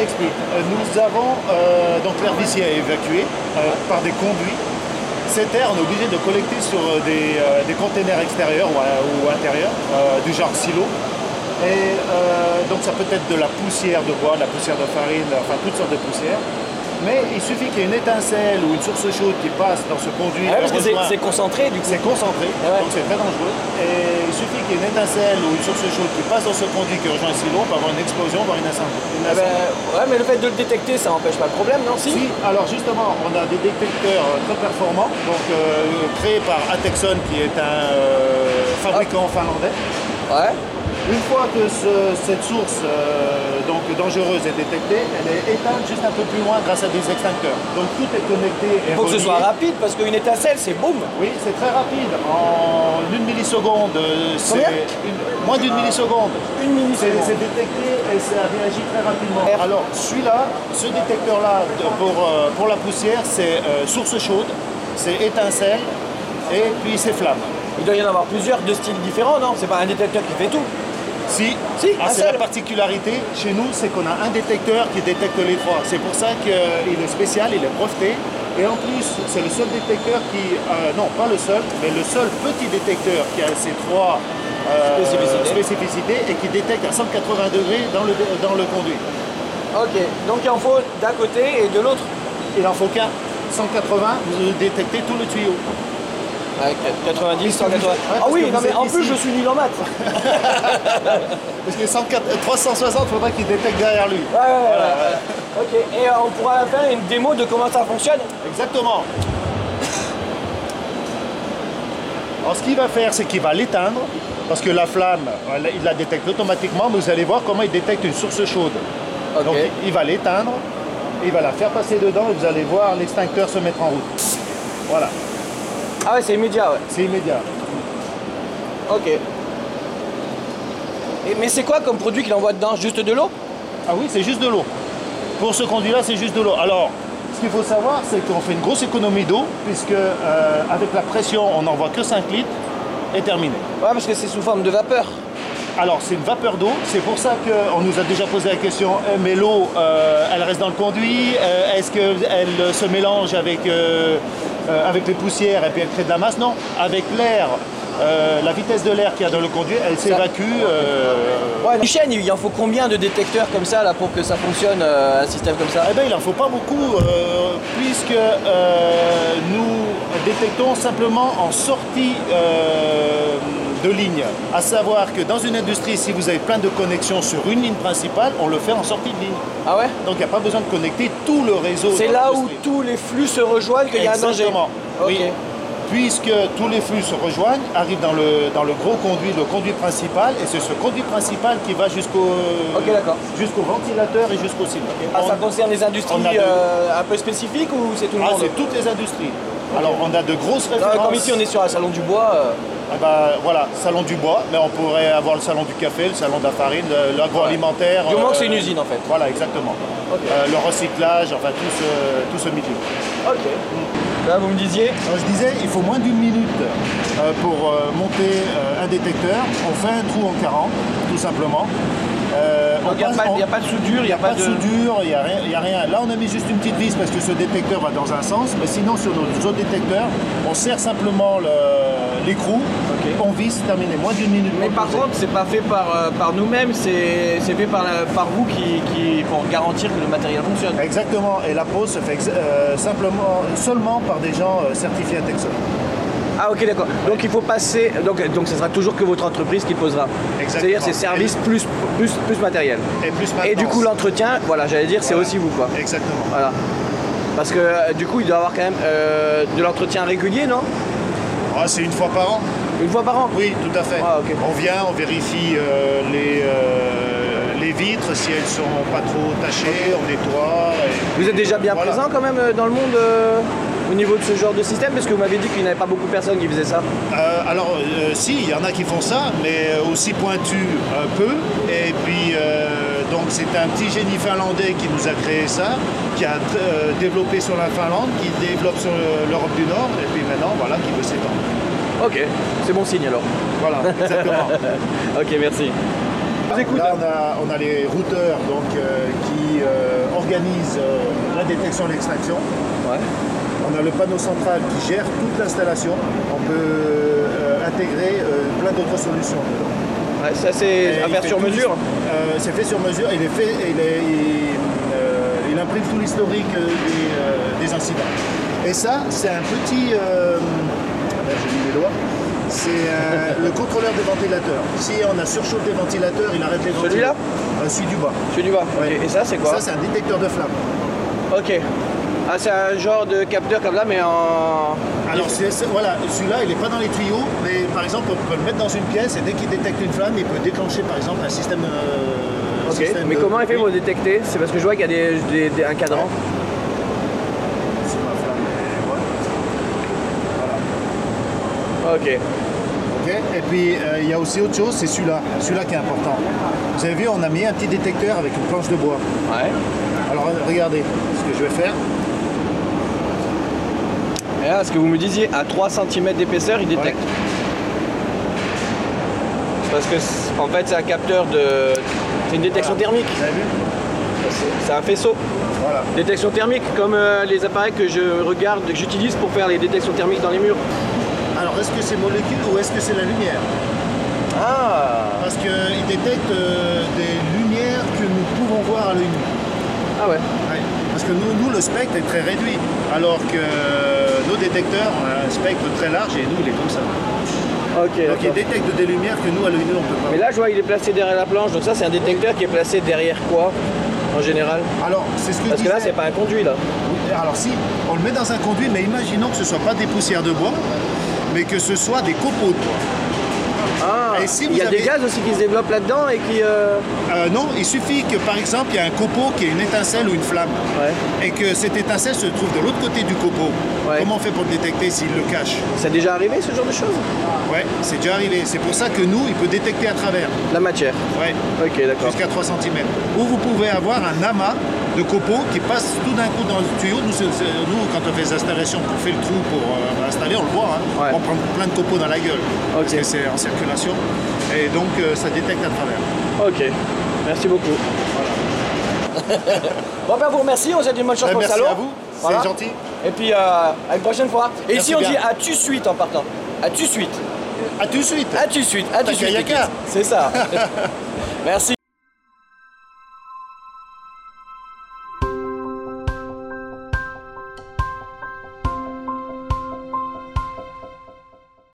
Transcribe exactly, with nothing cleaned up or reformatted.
explique. Euh, Nous avons euh, donc l'air d'ici à évacuer euh, par des conduits. Cet air, on est obligé de collecter sur euh, des, euh, des containers extérieurs ou, euh, ou intérieurs, euh, du genre silo. Et euh, donc ça peut être de la poussière de bois, de la poussière de farine, enfin toutes sortes de poussières. Mais il suffit qu'il y ait une étincelle ou une source chaude qui passe dans ce conduit. Ah ouais, parce que c'est, rejoint- c'est concentré du coup. c'est concentré, Ah ouais. donc c'est très dangereux. Et il suffit qu'il y ait une étincelle ou une source chaude qui passe dans ce conduit qui rejoint un silo, on peut avoir une explosion, voire une incendie. Une Ah ben, incendie. ouais, mais le fait de le détecter, ça n'empêche pas le problème, non? Si, Si, alors justement, on a des détecteurs euh, très performants, donc euh, créés par Atexon, qui est un euh, fabricant finlandais. Ouais. Une fois que ce- cette source euh, donc dangereuse est détectée, elle est éteinte juste un peu plus loin grâce à des extincteurs. Donc tout est connecté et Il faut que ce relié. soit rapide parce qu'une étincelle, c'est boum. Oui, c'est très rapide. En une milliseconde, euh, c'est Combien une- moins d'une milliseconde. Une C'est milliseconde. c'est détecté et ça réagit très rapidement. R. Alors celui-là, ce détecteur-là de- pour, euh, pour la poussière, c'est euh, source chaude, c'est étincelle et puis c'est flamme. Il doit y en avoir plusieurs de styles différents, non? C'est pas un détecteur qui fait tout. Si, Si, Ah, un c'est seul. la particularité chez nous, c'est qu'on a un détecteur qui détecte les trois. C'est pour ça qu'il est spécial, il est breveté. Et en plus, c'est le seul détecteur qui, euh, non pas le seul, mais le seul petit détecteur qui a ces trois euh, Spécificités. spécificités et qui détecte à cent quatre-vingts degrés dans le, dans le conduit. Ok, donc il en faut d'un côté et de l'autre. Il n'en faut qu'un. cent quatre-vingts, vous détectez tout le tuyau. Ouais, quatre-vingt-dix, cent quatre-vingts. Ouais, Ah parce oui, que non, vous mais êtes en plus ici. je suis nul en maths. Parce que cent quatre- trois cent soixante, il faudrait qu'il détecte derrière lui. Ouais, ouais, ouais, Voilà, ouais. Ok, et euh, on pourra faire une démo de comment ça fonctionne. Exactement. Alors ce qu'il va faire, c'est qu'il va l'éteindre, parce que la flamme, elle- il la détecte automatiquement, mais vous allez voir comment il détecte une source chaude. Ok. Donc il va l'éteindre, il va la faire passer dedans, et vous allez voir l'extincteur se mettre en route. Voilà, Ah ouais, c'est immédiat, ouais. c'est immédiat. Ok. Et, mais c'est quoi comme produit qu'il envoie dedans? Juste de l'eau? Ah oui, c'est juste de l'eau. Pour ce conduit-là, c'est juste de l'eau. Alors, ce qu'il faut savoir, c'est qu'on fait une grosse économie d'eau, puisque euh, avec la pression, on n'envoie que cinq litres, et terminé. Ouais, parce que c'est sous forme de vapeur. Alors, c'est une vapeur d'eau, c'est pour ça qu'on nous a déjà posé la question, eh, mais l'eau, euh, elle reste dans le conduit, euh, est-ce qu'elle se mélange avec, euh, euh, avec les poussières et puis elle crée de la masse? Non, avec l'air, euh, la vitesse de l'air qu'il y a dans le conduit, elle s'évacue. euh, Ouais, une chaîne, il en faut combien de détecteurs comme ça là pour que ça fonctionne, euh, un système comme ça? Eh bien, il n'en faut pas beaucoup, euh, puisque euh, nous détectons simplement en sortie euh, de ligne. À savoir que dans une industrie, si vous avez plein de connexions sur une ligne principale, on le fait en sortie de ligne. Ah ouais? Donc il n'y a pas besoin de connecter tout le réseau. C'est dans là où l'industrie. tous les flux se rejoignent qu'il y a un danger. Exactement. Ok. Oui. Puisque tous les flux se rejoignent, arrivent dans le, dans le gros conduit, le conduit principal, et c'est ce conduit principal qui va jusqu'au Ok, d'accord. jusqu'au ventilateur et jusqu'au cylindre. Ah, ça On- concerne les industries on a de- euh, un peu spécifiques ou c'est tout le Ah, monde? c'est toutes les industries. Alors on a de grosses Non, références. comme ici on est sur un salon du bois. euh, Ah bah, voilà, salon du bois, mais on pourrait avoir le salon du café, le salon de la farine, le- l'agroalimentaire. Du moment que euh, c'est une usine en fait. Voilà, exactement. Ok. Euh, le recyclage, enfin tout ce, tout ce milieu. Ok. Là vous me disiez? Alors, je disais, il faut moins d'une minute euh, pour euh, monter euh, un détecteur. On fait un trou en quarante, tout simplement. Euh, Donc on il n'y a, passe- pas- on- y a pas de soudure, il n'y a pas pas de de. soudure, il n'y a, rien- il y a rien. Là, on a mis juste une petite vis parce que ce détecteur va dans un sens. Mais sinon, sur nos autres détecteurs, on serre simplement le- l'écrou, on visse, terminé. Moins d'une minute. Mais pour par poser. contre, c'est pas fait par, euh, par nous-mêmes, c'est c'est fait par, la- par vous qui, qui, pour garantir que le matériel fonctionne. Exactement. Et la pose se fait ex- euh, simplement, seulement par des gens euh, certifiés à Texon. Ah ok d'accord. Donc il faut passer. Donc, donc ce sera toujours que votre entreprise qui posera. Exactement. C'est-à-dire c'est service plus, plus, plus matériel. Et plus Et du coup maintenance. l'entretien, voilà, j'allais dire, c'est Voilà. aussi vous quoi. Exactement. Voilà. Parce que euh, du coup il doit y avoir quand même euh, de l'entretien régulier, non? Ah, c'est une fois par an. Une fois par an? Oui, tout à fait. Ah, ok. On vient, on vérifie euh, les, euh, les vitres, si elles sont pas trop tachées, on nettoie. et- Vous êtes déjà bien Voilà. présent quand même euh, dans le monde euh, au niveau de ce genre de système? Parce que vous m'avez dit qu'il n'y avait pas beaucoup de personnes qui faisaient ça. Euh, alors, euh, si, il y en a qui font ça, mais aussi pointu un peu. Et puis, euh, donc, c'est un petit génie finlandais qui nous a créé ça, qui a euh, développé sur la Finlande, qui développe sur l'Europe du Nord, et puis maintenant, voilà, qui veut s'étendre. Ok, c'est bon signe alors. Voilà, exactement. Ok, merci. vous écoute. Là, on a, on a les routeurs donc, euh, qui euh, organisent euh, la détection et l'extraction. Ouais. On a le panneau central qui gère toute l'installation. On peut euh, intégrer euh, plein d'autres solutions dedans. Ouais, ça c'est à faire sur mesure. Euh, c'est fait sur mesure. Il est fait, il, est, il, euh, il imprime tout l'historique des, euh, des incidents. Et ça, c'est un petit. Euh, là, j'ai mis les doigts. C'est euh, le contrôleur des ventilateurs. Si on a surchauffé le ventilateur, il arrête les ventilateurs. Celui-là euh, Celui du bas. Celui du bas. Ouais. Okay. Et ça, c'est quoi? Ça, c'est un détecteur de flamme. Ok. Ah, c'est un genre de capteur comme là, mais en. Alors, c'est, c'est, voilà, celui-là, il n'est pas dans les tuyaux, mais par exemple, on peut le mettre dans une pièce et dès qu'il détecte une flamme, il peut déclencher par exemple un système. Euh, ok. système mais de, comment il fait oui. pour détecter? C'est parce que je vois qu'il y a des, des, des, un cadran. Ouais. C'est ma flamme. Voilà. Ok. Ok. Et puis, euh, il y a aussi autre chose, c'est celui-là. Celui-là qui est important. Vous avez vu, on a mis un petit détecteur avec une planche de bois. Ouais. Alors, regardez ce que je vais faire. Et là, ce que vous me disiez, à trois centimètres d'épaisseur, il détecte. Ouais. Parce que, en fait, c'est un capteur de. C'est une détection Voilà. thermique. Vous avez vu? C'est un faisceau. Voilà. Détection thermique, comme euh, les appareils que je regarde, que j'utilise pour faire les détections thermiques dans les murs. Alors, est-ce que c'est molécule ou est-ce que c'est la lumière? Ah. Parce qu'il détecte euh, des lumières que nous pouvons voir à l'œil nu. Ah ouais. Ouais. Parce que nous, nous, le spectre est très réduit, alors que euh, nos détecteurs ont un spectre très large et nous, il est comme ça. Ok. Donc il détecte des lumières que nous, à l'œil nu, on ne peut pas Mais voir. là, je vois, il est placé derrière la planche. Donc ça, c'est un détecteur qui est placé derrière quoi, en général? Alors, c'est ce que Parce je que là, disais. c'est pas un conduit là. Alors si, on le met dans un conduit, mais imaginons que ce ne soit pas des poussières de bois, mais que ce soit des copeaux de bois. Ah. Et si il vous y a avez- des gaz aussi qui se développent là-dedans et qui. Euh... Euh, non, il suffit que par exemple, il y a un copeau qui ait une étincelle ou une flamme, Ouais. et que cette étincelle se trouve de l'autre côté du copeau. Ouais. Comment on fait pour le détecter s'il le cache? C'est déjà arrivé ce genre de choses? Ouais, c'est déjà arrivé. C'est pour ça que nous, il peut détecter à travers. La matière. Ouais. Ok, d'accord. Jusqu'à trois centimètres. Ou vous pouvez avoir un amas de copeaux qui passe tout d'un coup dans le tuyau. Nous, c'est- c'est- nous quand on fait les installations, qu'on fait le trou pour euh, installer, on le voit. Hein. Ouais. On prend plein de copeaux dans la gueule. Parce Ok. que c'est en circulation. Et donc, euh, ça détecte à travers. Ok, merci beaucoup. Bon ben vous remercie, on vous souhaite une bonne chance Eh, pour le merci salon. à vous, Voilà. c'est gentil. Et puis euh, à une prochaine fois. Et Merci ici on bien. dit à tu suite en partant. À tu suite. À tout de suite. À tu suite. À tu suite. Takayaka. C'est ça. Merci.